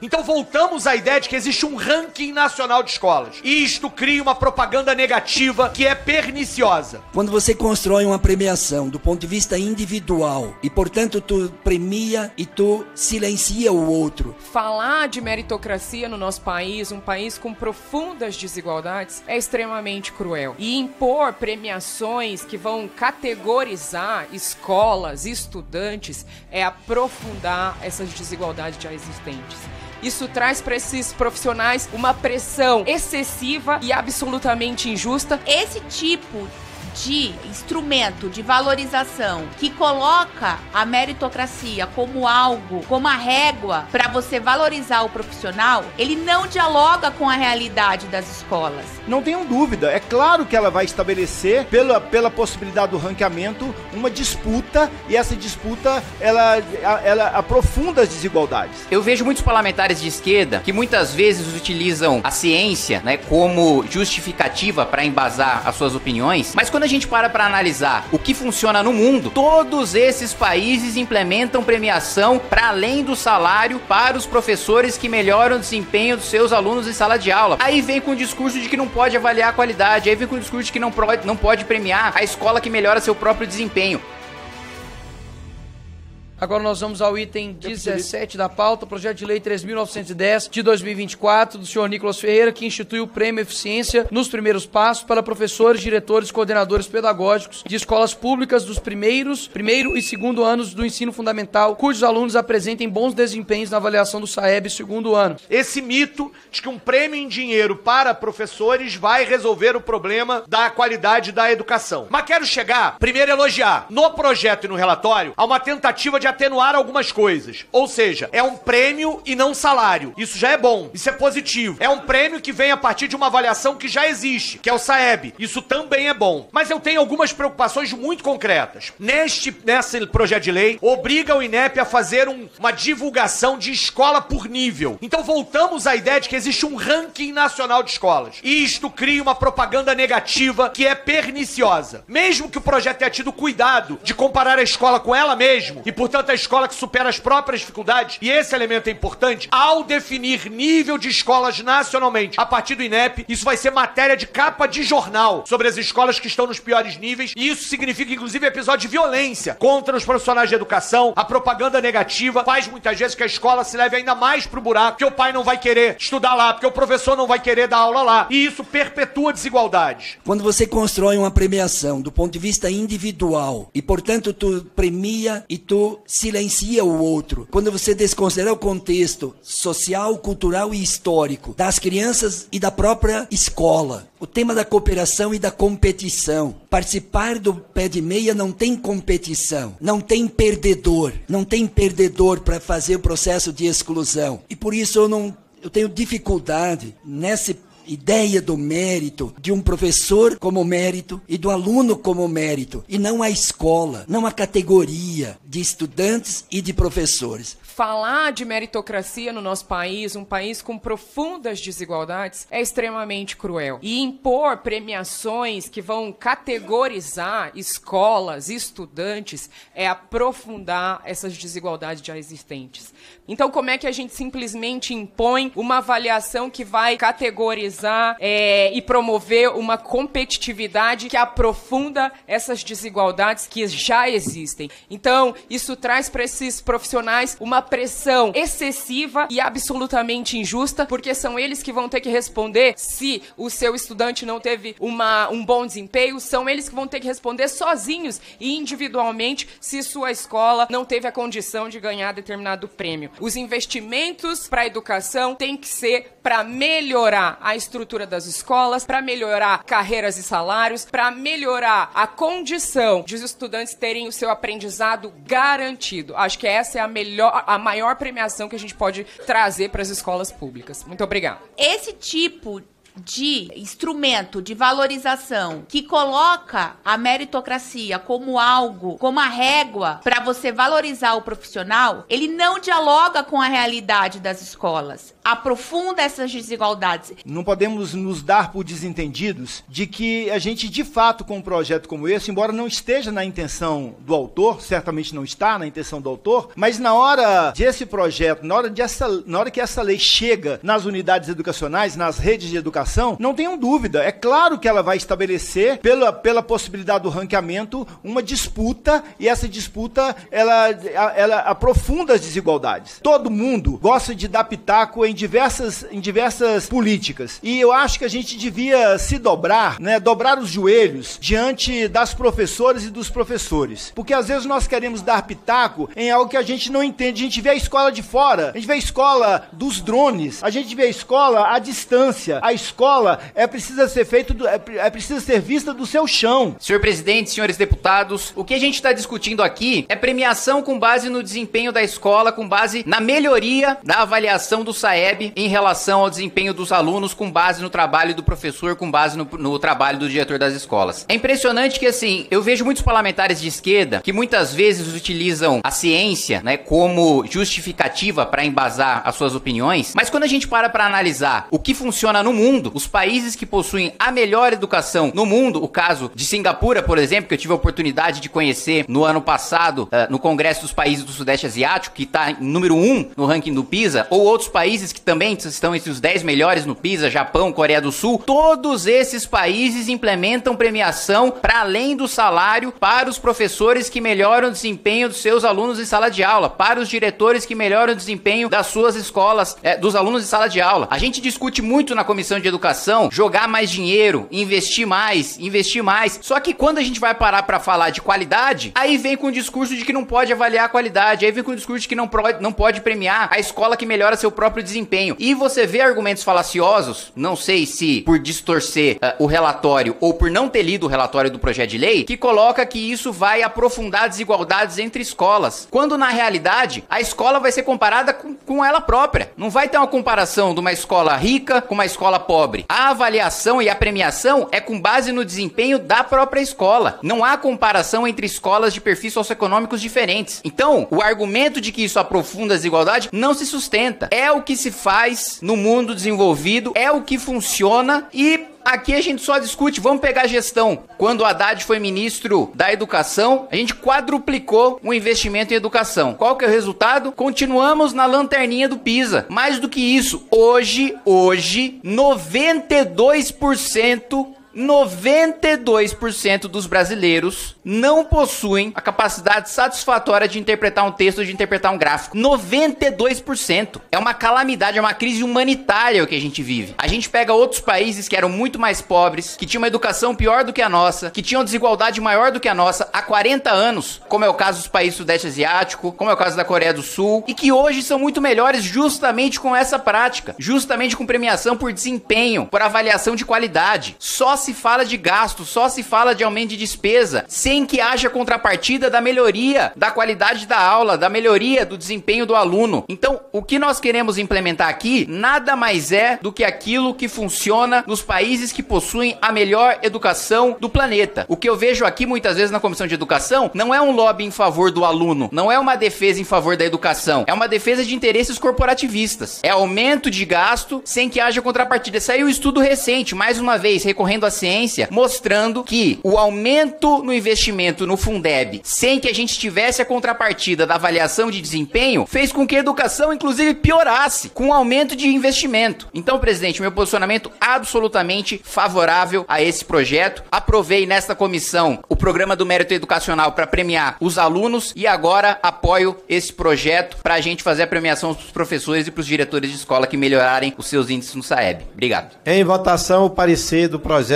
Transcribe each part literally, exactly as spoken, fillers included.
Então voltamos à ideia de que existe um ranking nacional de escolas. E isto cria uma propaganda negativa que é perniciosa. Quando você constrói uma premiação do ponto de vista individual e, portanto, tu premia e tu silencia o outro. Falar de meritocracia no nosso país, um país com profundas desigualdades, é extremamente cruel. E impor premiações que vão categorizar escolas, estudantes, é aprofundar essas desigualdades já existentes. Isso traz para esses profissionais uma pressão excessiva e absolutamente injusta. Esse tipo de instrumento de valorização que coloca a meritocracia como algo, como a régua para você valorizar o profissional, ele não dialoga com a realidade das escolas. Não tenham dúvida, é claro que ela vai estabelecer, pela, pela possibilidade do ranqueamento, uma disputa, e essa disputa, ela, ela aprofunda as desigualdades. Eu vejo muitos parlamentares de esquerda que muitas vezes utilizam a ciência, né, como justificativa para embasar as suas opiniões, mas quando a gente para para analisar o que funciona no mundo, todos esses países implementam premiação para além do salário para os professores que melhoram o desempenho dos seus alunos em sala de aula. Aí vem com o discurso de que não pode avaliar a qualidade, aí vem com o discurso de que não pode, não pode premiar a escola que melhora seu próprio desempenho. Agora nós vamos ao item dezessete da pauta, projeto de lei três mil novecentos e dez de dois mil e vinte e quatro, do senhor Nicolas Ferreira, que institui o prêmio Eficiência nos primeiros passos para professores, diretores e coordenadores pedagógicos de escolas públicas dos primeiros, primeiro e segundo anos do ensino fundamental, cujos alunos apresentem bons desempenhos na avaliação do SAEB segundo ano. Esse mito de que um prêmio em dinheiro para professores vai resolver o problema da qualidade da educação. Mas quero chegar, primeiro elogiar, no projeto e no relatório, há uma tentativa de atenuar algumas coisas. Ou seja, é um prêmio e não salário. Isso já é bom, isso é positivo. É um prêmio que vem a partir de uma avaliação que já existe, que é o SAEB. Isso também é bom. Mas eu tenho algumas preocupações muito concretas. Neste, nesse projeto de lei, obriga o INEP a fazer um, uma divulgação de escola por nível. Então voltamos à ideia de que existe um ranking nacional de escolas. E isto cria uma propaganda negativa que é perniciosa. Mesmo que o projeto tenha tido cuidado de comparar a escola com ela mesmo, e portanto a escola que supera as próprias dificuldades, e esse elemento é importante, ao definir nível de escolas nacionalmente a partir do INEP, isso vai ser matéria de capa de jornal sobre as escolas que estão nos piores níveis, e isso significa inclusive episódio de violência contra os profissionais de educação. A propaganda negativa faz muitas vezes que a escola se leve ainda mais pro buraco, porque o pai não vai querer estudar lá, porque o professor não vai querer dar aula lá, e isso perpetua desigualdades. Quando você constrói uma premiação do ponto de vista individual e, portanto, tu premia e tu silencia o outro, quando você desconsidera o contexto social, cultural e histórico das crianças e da própria escola, o tema da cooperação e da competição. Participar do pé de meia não tem competição, não tem perdedor, não tem perdedor para fazer o processo de exclusão. E por isso eu não, eu tenho dificuldade nessa ideia do mérito, de um professor como mérito e do aluno como mérito, e não a escola, não a categoria de estudantes e de professores. Falar de meritocracia no nosso país, um país com profundas desigualdades, é extremamente cruel. E impor premiações que vão categorizar escolas, estudantes, é aprofundar essas desigualdades já existentes. Então, como é que a gente simplesmente impõe uma avaliação que vai categorizar é, e promover uma competitividade que aprofunda essas desigualdades que já existem? Então, isso traz para esses profissionais uma pressão excessiva e absolutamente injusta, porque são eles que vão ter que responder se o seu estudante não teve uma, um bom desempenho, são eles que vão ter que responder sozinhos e individualmente se sua escola não teve a condição de ganhar determinado prêmio. Os investimentos para a educação têm que ser para melhorar a estrutura das escolas, para melhorar carreiras e salários, para melhorar a condição de os estudantes terem o seu aprendizado garantido. Acho que essa é a melhor, a maior premiação que a gente pode trazer para as escolas públicas. Muito obrigada. Esse tipo de instrumento de valorização que coloca a meritocracia como algo, como a régua para você valorizar o profissional, ele não dialoga com a realidade das escolas, aprofunda essas desigualdades. Não podemos nos dar por desentendidos de que a gente, de fato, com um projeto como esse, embora não esteja na intenção do autor, certamente não está na intenção do autor, mas na hora de esse projeto, na hora, de essa, na hora que essa lei chega nas unidades educacionais, nas redes de educação, não tenham dúvida, é claro que ela vai estabelecer, pela, pela possibilidade do ranqueamento, uma disputa, e essa disputa, ela, ela aprofunda as desigualdades. Todo mundo gosta de dar pitaco em diversas, em diversas políticas, e eu acho que a gente devia se dobrar, né, dobrar os joelhos diante das professoras e dos professores, porque às vezes nós queremos dar pitaco em algo que a gente não entende. A gente vê a escola de fora, a gente vê a escola dos drones, a gente vê a escola à distância. A escola é precisa ser feito, do, é, é precisa ser vista do seu chão. Senhor presidente, senhores deputados, o que a gente está discutindo aqui é premiação com base no desempenho da escola, com base na melhoria da avaliação do SAEB em relação ao desempenho dos alunos, com base no trabalho do professor, com base no, no trabalho do diretor das escolas. É impressionante que, assim, eu vejo muitos parlamentares de esquerda que muitas vezes utilizam a ciência, né, como justificativa para embasar as suas opiniões, mas quando a gente para para analisar o que funciona no mundo, os países que possuem a melhor educação no mundo, o caso de Singapura, por exemplo, que eu tive a oportunidade de conhecer no ano passado, uh, no Congresso dos Países do Sudeste Asiático, que está em número um no ranking do PISA, ou outros países que também estão entre os dez melhores no PISA, Japão, Coreia do Sul, todos esses países implementam premiação para além do salário para os professores que melhoram o desempenho dos seus alunos em sala de aula, para os diretores que melhoram o desempenho das suas escolas, é, dos alunos em sala de aula. A gente discute muito na Comissão de Educação jogar mais dinheiro, investir mais, investir mais. Só que quando a gente vai parar para falar de qualidade, aí vem com o discurso de que não pode avaliar a qualidade, aí vem com o discurso de que não, pro, não pode premiar a escola que melhora seu próprio desempenho. E você vê argumentos falaciosos, não sei se por distorcer uh, o relatório ou por não ter lido o relatório do projeto de lei, que coloca que isso vai aprofundar desigualdades entre escolas, quando na realidade a escola vai ser comparada com, com ela própria. Não vai ter uma comparação de uma escola rica com uma escola pobre. A avaliação e a premiação é com base no desempenho da própria escola. Não há comparação entre escolas de perfis socioeconômicos diferentes. Então, o argumento de que isso aprofunda a desigualdade não se sustenta. É o que se faz no mundo desenvolvido, é o que funciona e aqui a gente só discute, vamos pegar a gestão. Quando o Haddad foi ministro da Educação, a gente quadruplicou o investimento em educação. Qual que é o resultado? Continuamos na lanterninha do PISA. Mais do que isso, hoje, hoje, noventa e dois por cento noventa e dois por cento dos brasileiros não possuem a capacidade satisfatória de interpretar um texto ou de interpretar um gráfico. noventa e dois por cento. É uma calamidade, é uma crise humanitária o que a gente vive. A gente pega outros países que eram muito mais pobres, que tinham uma educação pior do que a nossa, que tinham desigualdade maior do que a nossa há quarenta anos, como é o caso dos países do Sudeste Asiático, como é o caso da Coreia do Sul, e que hoje são muito melhores justamente com essa prática, justamente com premiação por desempenho, por avaliação de qualidade. Só se fala de gasto, só se fala de aumento de despesa, sem que haja contrapartida da melhoria da qualidade da aula, da melhoria do desempenho do aluno. Então, o que nós queremos implementar aqui nada mais é do que aquilo que funciona nos países que possuem a melhor educação do planeta. O que eu vejo aqui muitas vezes na Comissão de Educação não é um lobby em favor do aluno, não é uma defesa em favor da educação, é uma defesa de interesses corporativistas. É aumento de gasto sem que haja contrapartida. Saiu um estudo recente, mais uma vez, recorrendo à ciência, mostrando que o aumento no investimento no Fundeb, sem que a gente tivesse a contrapartida da avaliação de desempenho, fez com que a educação, inclusive, piorasse com o aumento de investimento. Então, presidente, meu posicionamento absolutamente favorável a esse projeto. Aprovei nesta comissão o programa do mérito educacional para premiar os alunos e agora apoio esse projeto para a gente fazer a premiação para os professores e para os diretores de escola que melhorarem os seus índices no SAEB. Obrigado. Em votação, o parecer do projeto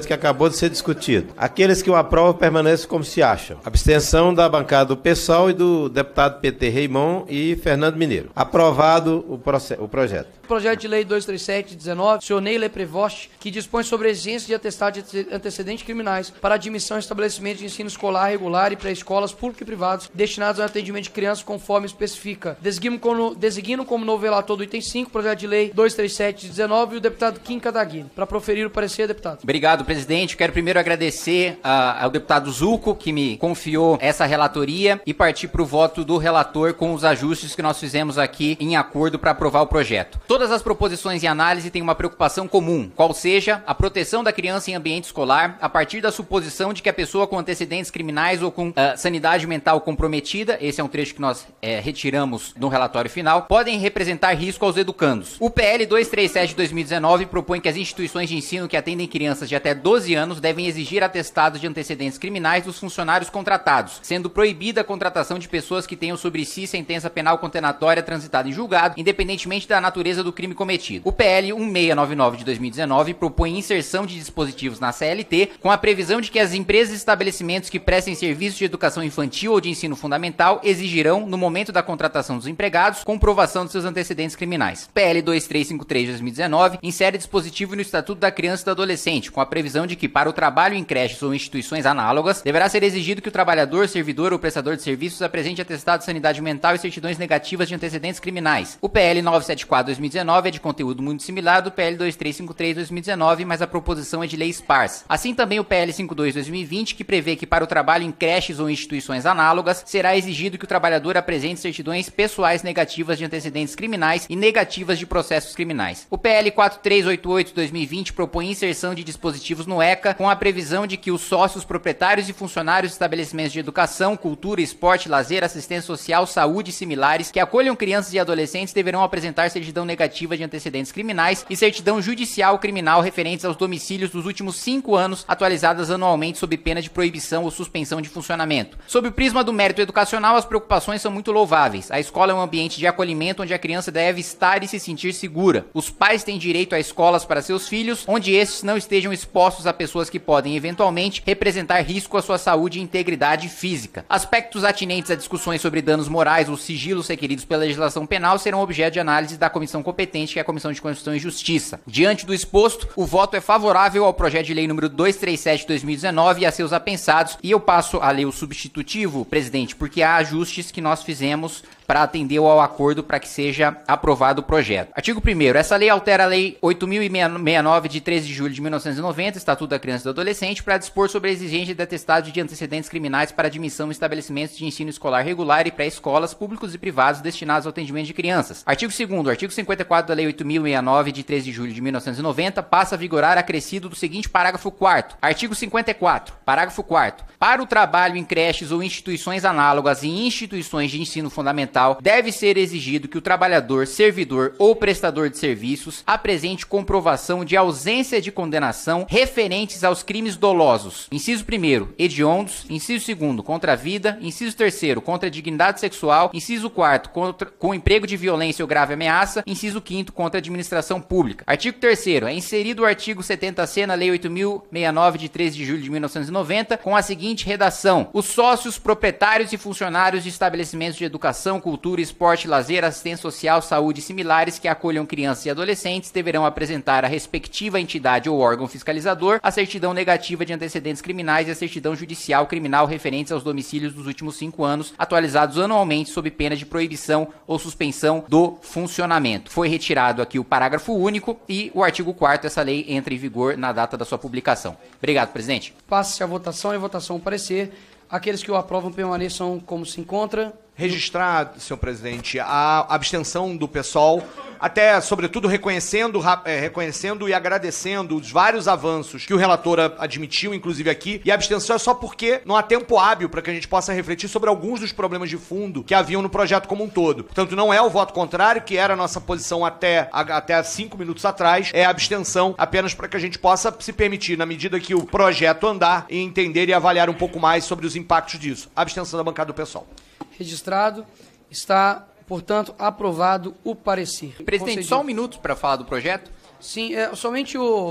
projeto que acabou de ser discutido. Aqueles que o aprovam permanecem como se acham. Abstenção da bancada do PSOL e do deputado P T Raimon e Fernando Mineiro. Aprovado o, o projeto. Projeto de lei duzentos e trinta e sete, dezenove, senhor Ney Leprevost, que dispõe sobre a exigência de atestado de antecedentes criminais para admissão em estabelecimentos de ensino escolar regular e pré-escolas públicos e privados destinados ao atendimento de crianças conforme especifica. Designo como, designo como novo relator do item cinco, projeto de lei duzentos e trinta e sete, dezenove, e o deputado Kim Kataguiri. Para proferir o parecer, deputado. Obrigado, presidente. Quero primeiro agradecer uh, ao deputado Zucco, que me confiou essa relatoria, e partir para o voto do relator com os ajustes que nós fizemos aqui em acordo para aprovar o projeto. Todas as proposições e análise têm uma preocupação comum, qual seja a proteção da criança em ambiente escolar, a partir da suposição de que a pessoa com antecedentes criminais ou com uh, sanidade mental comprometida, esse é um trecho que nós é, retiramos no relatório final, podem representar risco aos educandos. O P L duzentos e trinta e sete de dois mil e dezenove propõe que as instituições de ensino que atendem crianças de até doze anos devem exigir atestados de antecedentes criminais dos funcionários contratados, sendo proibida a contratação de pessoas que tenham sobre si sentença penal condenatória transitada em julgado, independentemente da natureza do crime cometido. O P L mil seiscentos e noventa e nove de dois mil e dezenove propõe inserção de dispositivos na C L T com a previsão de que as empresas e estabelecimentos que prestem serviços de educação infantil ou de ensino fundamental exigirão, no momento da contratação dos empregados, comprovação de seus antecedentes criminais. P L dois mil trezentos e cinquenta e três de dois mil e dezenove insere dispositivo no Estatuto da Criança e do Adolescente, com a previsão de que, para o trabalho em creches ou instituições análogas, deverá ser exigido que o trabalhador, servidor ou prestador de serviços apresente atestado de sanidade mental e certidões negativas de antecedentes criminais. O P L novecentos e setenta e quatro de dois mil e dezenove é de conteúdo muito similar do P L dois mil trezentos e cinquenta e três de dois mil e dezenove, mas a proposição é de lei esparsa. Assim também o P L cinquenta e dois de dois mil e vinte, que prevê que, para o trabalho em creches ou instituições análogas, será exigido que o trabalhador apresente certidões pessoais negativas de antecedentes criminais e negativas de processos criminais. O P L quatro mil trezentos e oitenta e oito de dois mil e vinte propõe inserção de dispositivos no ECA com a previsão de que os sócios, proprietários e funcionários de estabelecimentos de educação, cultura, esporte, lazer, assistência social, saúde e similares que acolham crianças e adolescentes deverão apresentar certidão negativa de antecedentes criminais e certidão judicial criminal referentes aos domicílios dos últimos cinco anos, atualizadas anualmente sob pena de proibição ou suspensão de funcionamento. Sob o prisma do mérito educacional, as preocupações são muito louváveis. A escola é um ambiente de acolhimento onde a criança deve estar e se sentir segura. Os pais têm direito a escolas para seus filhos, onde estes não estejam expostos a pessoas que podem, eventualmente, representar risco à sua saúde e integridade física. Aspectos atinentes a discussões sobre danos morais ou sigilos requeridos pela legislação penal serão objeto de análise da comissão competente, que é a Comissão de Constituição e Justiça. Diante do exposto, o voto é favorável ao projeto de lei número duzentos e trinta e sete de dois mil e dezenove e a seus apensados, e eu passo a ler o substitutivo, presidente, porque há ajustes que nós fizemos para atender ao acordo para que seja aprovado o projeto. Artigo primeiro. Essa lei altera a Lei oito mil e sessenta e nove, de treze de julho de mil novecentos e noventa, Estatuto da Criança e do Adolescente, para dispor sobre a exigência de atestado de antecedentes criminais para admissão em estabelecimentos de ensino escolar regular e pré-escolas públicos e privados destinados ao atendimento de crianças. Artigo segundo. Artigo cinquenta e quatro da Lei oito mil e sessenta e nove, de treze de julho de mil novecentos e noventa, passa a vigorar acrescido do seguinte parágrafo quarto. Artigo cinquenta e quatro. Parágrafo quarto. Para o trabalho em creches ou instituições análogas e instituições de ensino fundamental, deve ser exigido que o trabalhador, servidor ou prestador de serviços apresente comprovação de ausência de condenação referentes aos crimes dolosos. Inciso primeiro, hediondos. Inciso segundo, contra a vida. Inciso terceiro, contra a dignidade sexual. Inciso quarto, contra, com emprego de violência ou grave ameaça. Inciso quinto, contra a administração pública. Artigo terceiro, é inserido o artigo setenta C na Lei oito mil e sessenta e nove, de treze de julho de mil novecentos e noventa, com a seguinte redação: os sócios, proprietários e funcionários de estabelecimentos de educação, cultura, esporte, lazer, assistência social, saúde e similares que acolham crianças e adolescentes deverão apresentar à respectiva entidade ou órgão fiscalizador a certidão negativa de antecedentes criminais e a certidão judicial criminal referentes aos domicílios dos últimos cinco anos, atualizados anualmente sob pena de proibição ou suspensão do funcionamento. Foi retirado aqui o parágrafo único e o artigo quarto dessa lei entra em vigor na data da sua publicação. Obrigado, presidente. Passe a votação e votação parecer. Aqueles que o aprovam permaneçam como se encontra. Registrar, senhor presidente, a abstenção do PSOL, até, sobretudo, reconhecendo, é, reconhecendo e agradecendo os vários avanços que o relator admitiu, inclusive aqui, e a abstenção é só porque não há tempo hábil para que a gente possa refletir sobre alguns dos problemas de fundo que haviam no projeto como um todo. Portanto, não é o voto contrário, que era a nossa posição até, até cinco minutos atrás, é a abstenção apenas para que a gente possa se permitir, na medida que o projeto andar, e entender e avaliar um pouco mais sobre os impactos disso. A abstenção da bancada do PSOL. Registrado. Está, portanto, aprovado o parecer. Presidente, Concedido. só um minuto para falar do projeto. Sim, é, somente o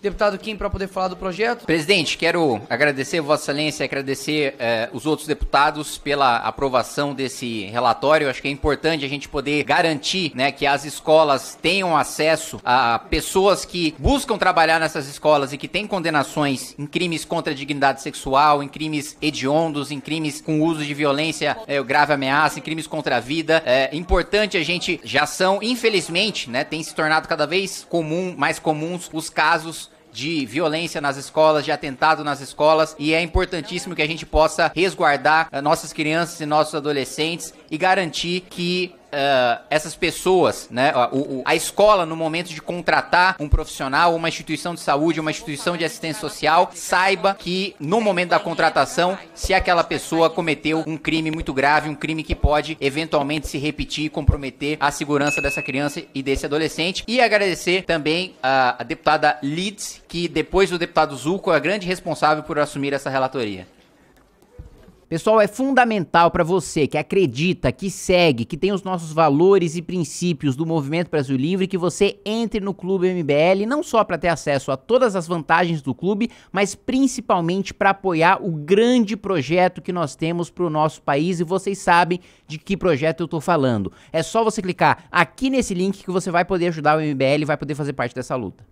deputado Kim para poder falar do projeto. Presidente, quero agradecer Vossa Excelência, agradecer eh, os outros deputados pela aprovação desse relatório. Acho que é importante a gente poder garantir, né, que as escolas tenham acesso a pessoas que buscam trabalhar nessas escolas e que têm condenações em crimes contra a dignidade sexual, em crimes hediondos, em crimes com uso de violência, eh, grave ameaça, em crimes contra a vida. É importante a gente, já são, infelizmente, né, tem se tornado cada vez comum, mais comuns os casos de violência nas escolas, de atentado nas escolas, e é importantíssimo que a gente possa resguardar uh, nossas crianças e nossos adolescentes e garantir que uh, essas pessoas, né, o, o, a escola, no momento de contratar um profissional, uma instituição de saúde, uma instituição de assistência social, saiba que no momento da contratação, se aquela pessoa cometeu um crime muito grave, um crime que pode eventualmente se repetir e comprometer a segurança dessa criança e desse adolescente. E agradecer também a, a deputada Lids, que depois do deputado Zucco é a grande responsável por assumir essa relatoria. Pessoal, é fundamental para você que acredita, que segue, que tem os nossos valores e princípios do Movimento Brasil Livre, que você entre no Clube M B L, não só para ter acesso a todas as vantagens do clube, mas principalmente para apoiar o grande projeto que nós temos para o nosso país, e vocês sabem de que projeto eu tô falando. É só você clicar aqui nesse link que você vai poder ajudar o M B L e vai poder fazer parte dessa luta.